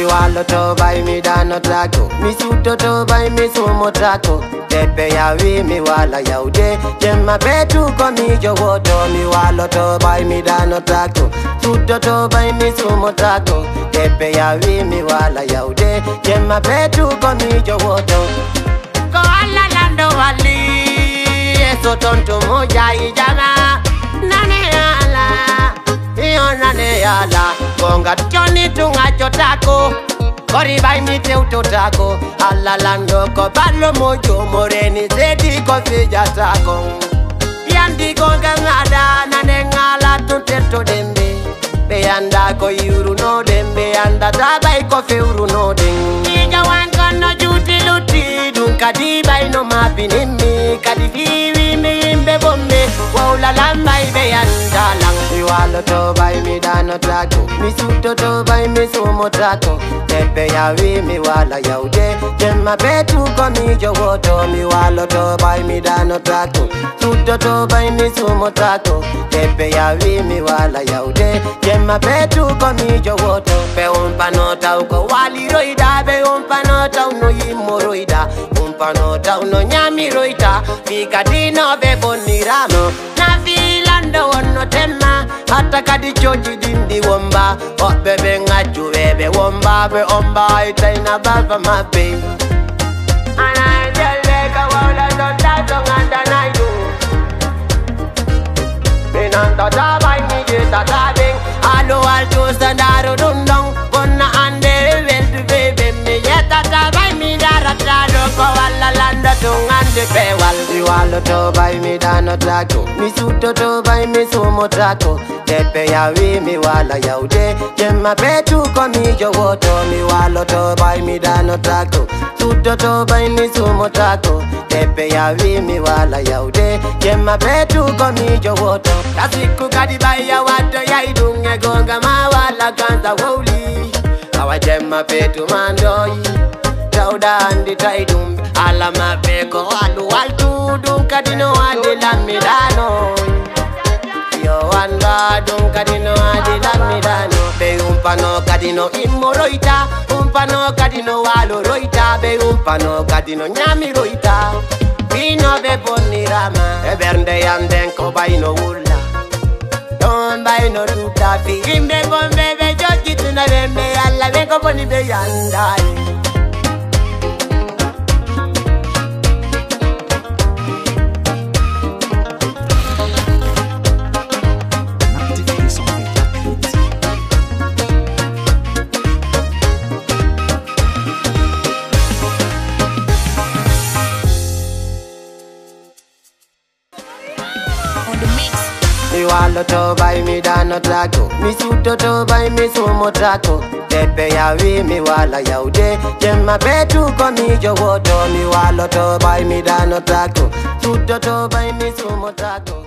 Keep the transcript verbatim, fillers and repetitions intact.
walo to bai mi dano tracto, mi suto to bai mi sumo tracto. Tepe ya wi mi wala yaude, jemma betu ko mi jowoto. Mi walo to bai mi dano tracto, suto to bai mi sumo tracto. Tepe ya wi mi wala yaude, jemma betu ko mi jowoto. Ko alla lando wali, eso tonto moja ijama. Nane ala, iyo nane ala, konga choni tunga chotako. Kori bai mi te utotako, alla lando ko ballo mojo moreni zedi ko fija tako. Yandi konga ngada nane ngala tunteto dembe. Be yanda ko yuru no dembe yanda tabai ko feuru no dem. Ija wan kono juti luti dunka di bai no mapi nimmi kadi fiwi mi imbe bombe. Wawla lambai be yanda lang. Mi walo to bai mi dano tracto, mi suto to bai mi sumo tracto. Tepe ya wi mi wala yaude, jemma betu ko mi jowoto. Mi walo to bai mi dano tracto, suto to bai mi sumo tracto. Tepe ya wi mi wala yaude, jemma betu ko mi jowoto. Be umpa no tau ko wali roida, be umpa no tau no yimo roida, umpa no tau no nyami roida. Fika dino be boniramo, na filando ono tema. Hata kadi choji dindi womba, oh bebe ngaju bebe womba be omba ita ina baba mabe. Ana jelle ka wala donda donga na you. Inanda tabai ni jeta tabing, alo alto sandaro dundong, kona ande weldu bebe mi jeta tabai mi dara trado ko wala landa tungande pewal. Mi walo to bai mi dano tracto, mi suto to bai mi sumo tracto. Tepe ya wi mi wala yaude, jemma betu ko mi jowoto. Mi walo to bai mi dano tracto, suto to bai mi sumo tracto. Tepe ya wi mi wala yaude, jemma betu ko mi jowoto. Kasiku kadi bai ya wato ya idunge gonga mawala kanza woli. Awa jemma betu mandoi, tauda andi taidum. Ala mabeko alu altu dunka dino adi lamidano. Yo anda dun kadino adila midano. Be umpano kadino imoroita, umpano kadino walo roita. Be umpano kadino nyami roita. Bino be bonirama, e bernde yanden ko baino wula. Don baino ruta fi imbe bombe be joki tuna bembe alla be ko boni be yandai. Mi walo to bai mi dano tracto, mi suto to bai mi sumo tracto. Tepe ya wi mi wala yaude, jemma betu ko mi jowoto. Mi walo to bai mi dano tracto, suto to bai mi sumo tracto.